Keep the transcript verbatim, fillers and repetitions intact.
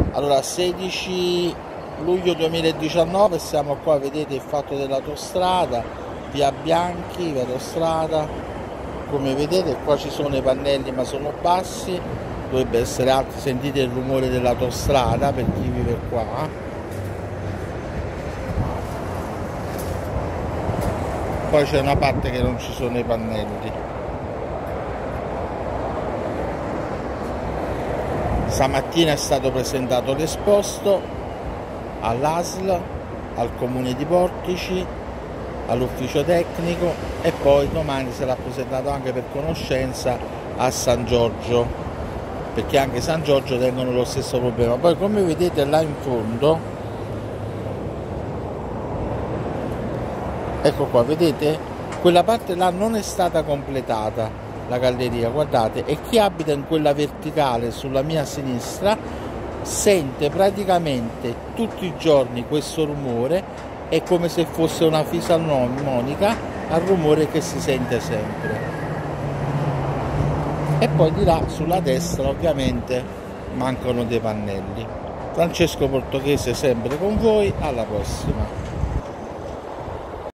Allora, sedici luglio duemiladiciannove, siamo qua, vedete il fatto dell'autostrada, via Bianchi, via autostrada, come vedete qua ci sono i pannelli ma sono bassi, dovrebbe essere alti, sentite il rumore dell'autostrada per chi vive qua. Poi c'è una parte che non ci sono i pannelli. Stamattina è stato presentato l'esposto all'A S L, al comune di Portici, all'ufficio tecnico e poi domani sarà presentato anche per conoscenza a San Giorgio, perché anche San Giorgio tengono lo stesso problema. Poi come vedete là in fondo, ecco qua, vedete quella parte là non è stata completata, la galleria, guardate, e chi abita in quella verticale sulla mia sinistra sente praticamente tutti i giorni questo rumore, è come se fosse una fisarmonica al rumore che si sente sempre. E poi di là sulla destra ovviamente mancano dei pannelli. Francesco Portoghese sempre con voi, alla prossima.